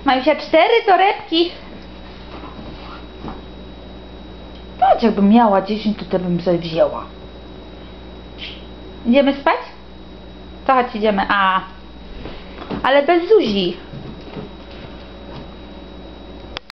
Majusia, 4 torebki. Patrz, jakbym miała 10, to bym sobie wzięła. Idziemy spać? To chodź, idziemy. Ale bez Zuzi.